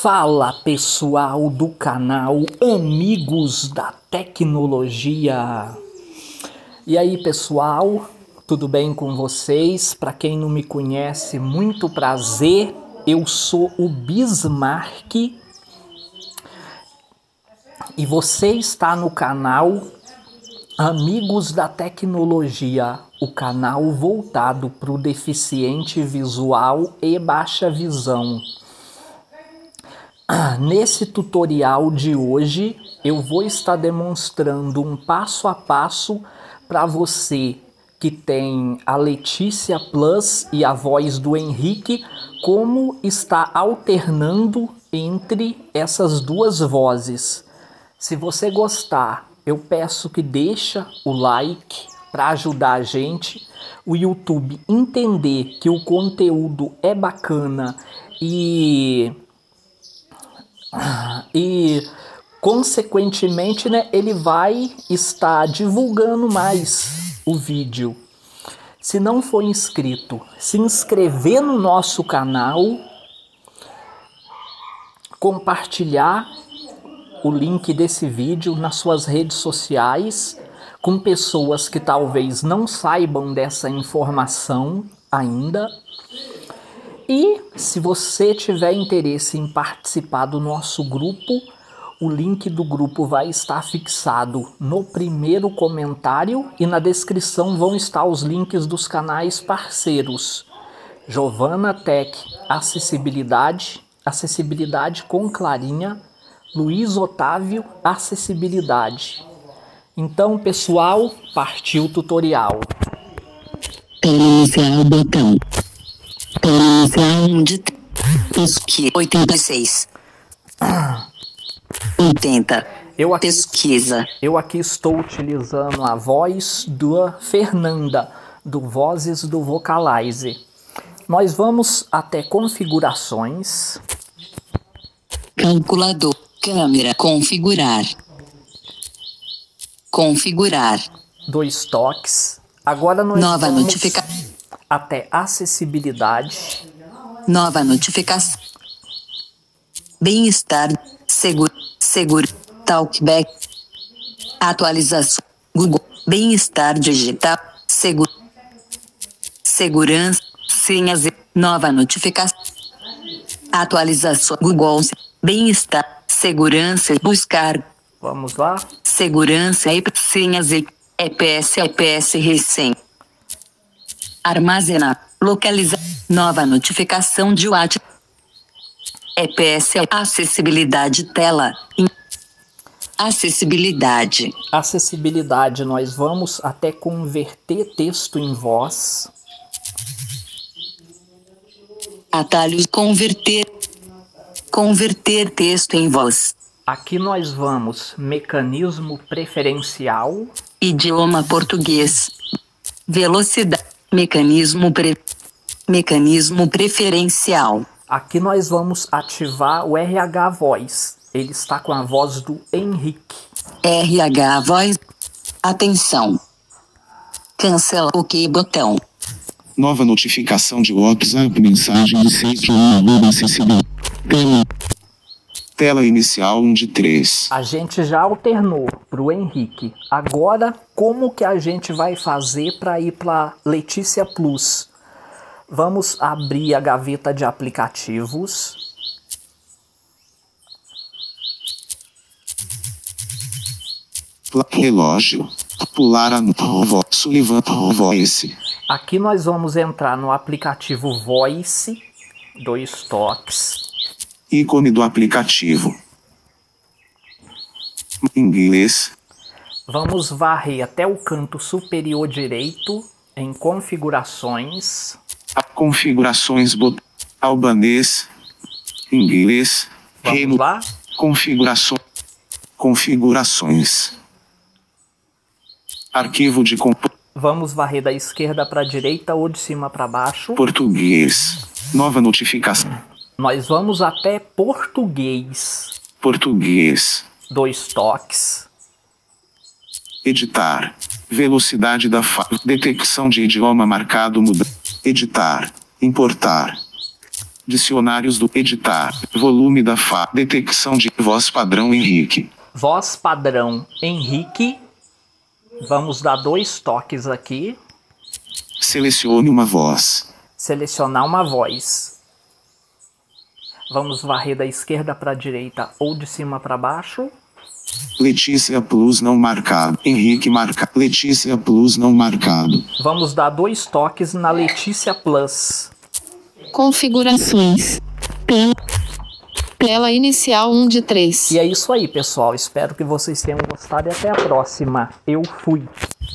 Fala pessoal do canal Amigos da Tecnologia. E aí pessoal, tudo bem com vocês? Para quem não me conhece, muito prazer. Eu sou o Bismarck e você está no canal Amigos da Tecnologia, o canal voltado para o deficiente visual e baixa visão. Nesse tutorial de hoje eu vou estar demonstrando um passo a passo para você que tem a Letícia Plus e a voz do Henrique, como está alternando entre essas duas vozes. Se você gostar, eu peço que deixa o like para ajudar a gente, o YouTube entender que o conteúdo é bacana e consequentemente, né, ele vai estar divulgando mais o vídeo. Se não for inscrito, se inscrever no nosso canal, compartilhar o link desse vídeo nas suas redes sociais com pessoas que talvez não saibam dessa informação ainda. E se você tiver interesse em participar do nosso grupo, o link do grupo vai estar fixado no primeiro comentário e na descrição vão estar os links dos canais parceiros. Giovana Tech Acessibilidade, Acessibilidade com Clarinha, Luiz Otávio Acessibilidade. Então, pessoal, partiu o tutorial. Iniciar o botão. Iniciar um de pesquisa 86. 80. Pesquisa. Eu aqui estou utilizando a voz da Fernanda, do Vozes do Vocalize. Nós vamos até configurações. Calculador. Câmera. Configurar. Configurar. 2 toques. Agora nós Nova vamos notificação. até acessibilidade. Nova notificação. Bem-estar. Seguro. Talkback. Atualização. Google. Bem-estar digital. Segurança. Senhas. Nova notificação. Atualização. Google. Bem-estar. Segurança. Buscar. Vamos lá. Segurança e senhas e EPS recém. Armazenar. Localizar. Nova notificação de WhatsApp. EPS acessibilidade tela. Acessibilidade. Acessibilidade, nós vamos até converter texto em voz. Atalhos converter. Converter texto em voz. Aqui nós vamos mecanismo preferencial. Idioma português. Velocidade. Mecanismo preferencial. Aqui nós vamos ativar o RH Voz. Ele está com a voz do Henrique. RH voz. Atenção. Cancela OK botão. Nova notificação de WhatsApp, mensagem de 6 de 1, acessível. Tela inicial 1 de 3. A gente já alternou para o Henrique. Agora, como que a gente vai fazer para ir para Letícia Plus? Vamos abrir a gaveta de aplicativos. Relógio. Pular a Sullivan Voice. Aqui nós vamos entrar no aplicativo Voice. 2 toques. Ícone do aplicativo. Inglês. Vamos varrer até o canto superior direito em configurações. Configurações albanês. Inglês. Vamos Reino. lá? Configurações. Arquivo de Vamos varrer da esquerda para a direita ou de cima para baixo. português. Nova notificação. Nós vamos até português. Português. 2 toques. Editar. Velocidade da detecção de idioma marcado muda. Editar. Importar. Dicionários do editar. Volume da detecção de voz padrão Henrique. Voz padrão Henrique. Vamos dar 2 toques aqui. Selecione uma voz. Selecionar uma voz. Vamos varrer da esquerda para a direita ou de cima para baixo. Letícia Plus não marcado. Henrique marca. Letícia Plus não marcado. Vamos dar 2 toques na Letícia Plus. Configurações. Tela inicial 1 de 3. E é isso aí, pessoal. Espero que vocês tenham gostado e até a próxima. Eu fui.